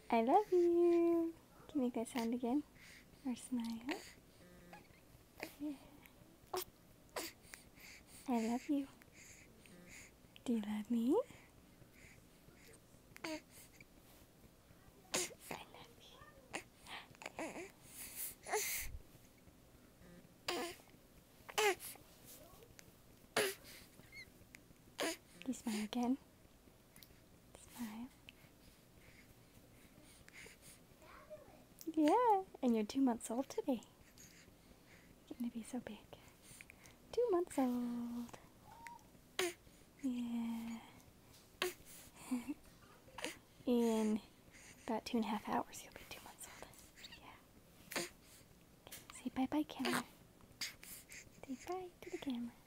I love you. Can you make that sound again? Or smile? Yeah. I love you. Do you love me? I love you. Can you smile again? Smile. Yeah, and you're 2 months old today. You're gonna be so big. 2 months old. Yeah. In about 2.5 hours, you'll be 2 months old. Yeah. Say bye-bye, camera. Say bye to the camera.